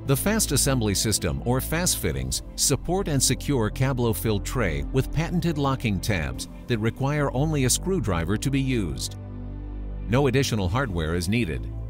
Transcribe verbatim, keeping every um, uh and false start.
The fast assembly system, or F A S fittings, support and secure Cablofil tray with patented locking tabs that require only a screwdriver to be used. No additional hardware is needed.